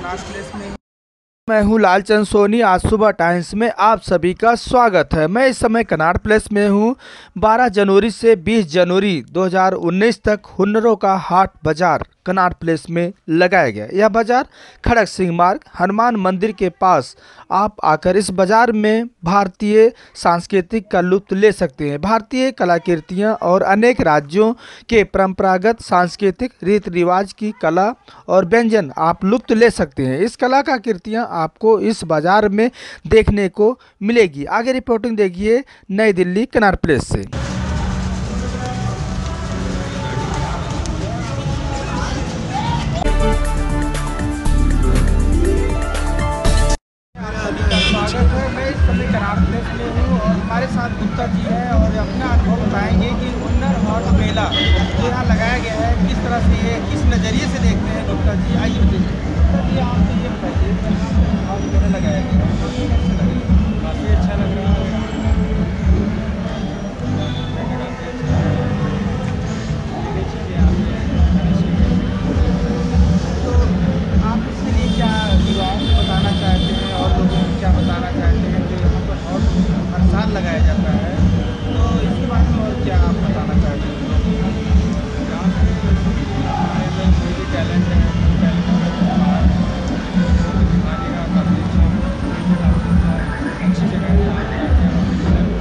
Connaught place में मैं हूँ लालचंद सोनी। आज सुबह टाइम्स में आप सभी का स्वागत है। मैं इस समय कनॉट प्लेस में हूँ। 12 जनवरी से 20 जनवरी 2019 तक हुनरों का हाट बाजार कनॉट प्लेस में लगाया गया। यह बाजार खड़क सिंह मार्ग हनुमान मंदिर के पास आप आकर इस बाजार में भारतीय सांस्कृतिक का लुत्फ ले सकते हैं। भारतीय कलाकृतियाँ और अनेक राज्यों के परंपरागत सांस्कृतिक रीति रिवाज की कला और व्यंजन आप लुत्फ ले सकते हैं। इस कला का कृतियाँ आपको इस बाजार में देखने को मिलेगी। आगे रिपोर्टिंग देखिए नई दिल्ली कनॉट प्लेस से। स्वागत है। मैं इस समय कनॉट प्लेस में हूँ और हमारे साथ गुप्ता जी हैं और अपना अनुभव बताएंगे कि हुनर हाट मेला जो यहाँ लगाया गया है किस तरह से ये किस नज़रिए से देखते हैं। गुप्ता जी आइए बताइए। गुप्ता जी आप तो ये बताइए हाट मेला लगाया गया है कैसे लगे? काफ़ी अच्छा लग रहा है। तो आप इसके लिए क्या युवाओं को बताना चाहते हैं और लोगों को क्या बताना चाहते हैं जो यहाँ पर हर साल लगाया जाता है, तो इसके बारे में और क्या आप बताना चाहते हैं? यहाँ पे हमारे लोग कोई भी टैलेंट है दिखाने का काफ़ी अच्छी जगह है।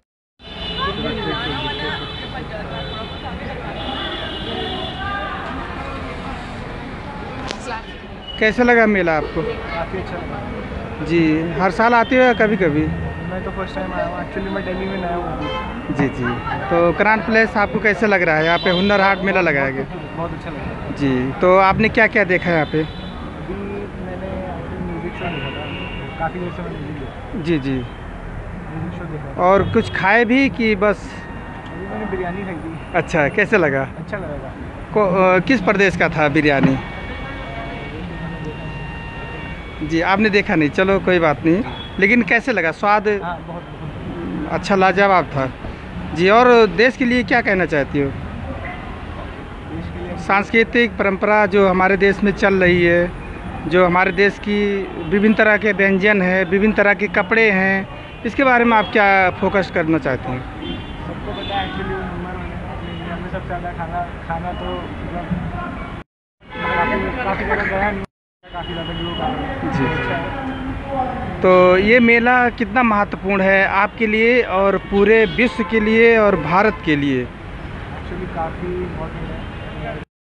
कैसा लगा मेला आपको? काफ़ी अच्छा लगा जी, हर साल आते हो या कभी कभी? मैं तो फर्स्ट टाइम आया हूँ। एक्चुअली मैं दिल्ली में नया हूँ। जी जी। तो कनॉट प्लेस आपको कैसे लग रहा है? यहाँ पे हुनर हाट मेला लगाया गया। बहुत अच्छा लगा जी, तो आपने क्या क्या देखा है यहाँ पे? अभी मैंने म्यूज़िक शो देखा था। काफ़ी देर से मैं म्यूज़िक देखा। जी जी। म्यूज़िक शो देखा और कुछ खाए भी कि बस? अभी मैंने बिरयानी खाई थी। अच्छा, कैसे लगा? अच्छा लगा। किस प्रदेश का था बिरयानी? जी, आपने देखा नहीं, चलो कोई बात नहीं। लेकिन कैसे लगा स्वाद? हाँ, बहुत अच्छा, लाजवाब था। जी, और देश के लिए क्या कहना चाहती हो? देश के लिए सांस्कृतिक परंपरा जो हमारे देश में चल रही है, जो हमारे देश की विभिन्न तरह के व्यंजन है, विभिन्न तरह के कपड़े हैं, इसके बारे में आप क्या फोकस करना चाहते हैं? सबको पता है एक्चुअली नंबर अपने इंडिया में सबसे ज़्यादा खाना तो मतलब काफ़ी जगह गया नहीं, काफ़ी ज़्यादा लोग आ रहे हैं। जी। तो ये मेला कितना महत्वपूर्ण है आपके लिए और पूरे विश्व के लिए और भारत के लिए? एक्चुअली काफ़ी इम्पोर्टेंट है।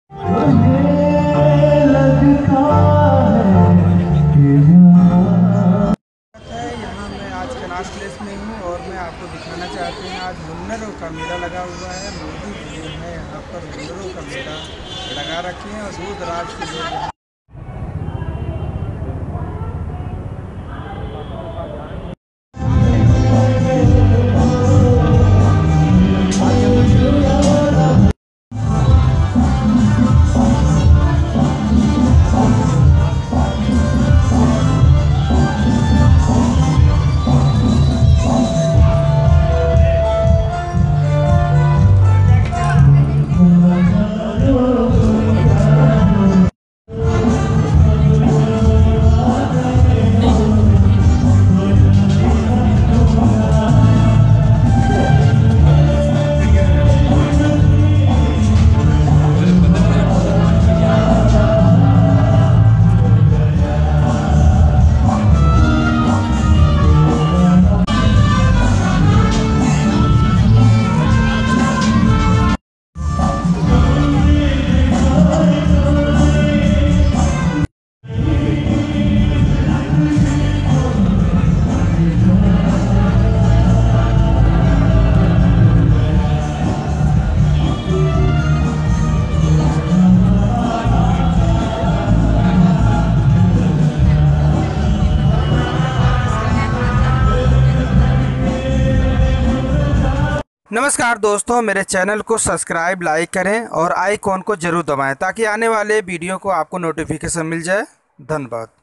यहाँ मैं आज कनॉट प्लेस में हूँ और मैं आपको दिखाना चाहती हूँ आज हुनरों का मेला लगा हुआ है। मोदी जी ने यहाँ पर हुनरों का मेला लगा रखे हैं और दूर दराज के लोग नमस्कार दोस्तों, मेरे चैनल को सब्सक्राइब लाइक करें और आइकॉन को जरूर दबाएं ताकि आने वाले वीडियो को आपको नोटिफिकेशन मिल जाए। धन्यवाद।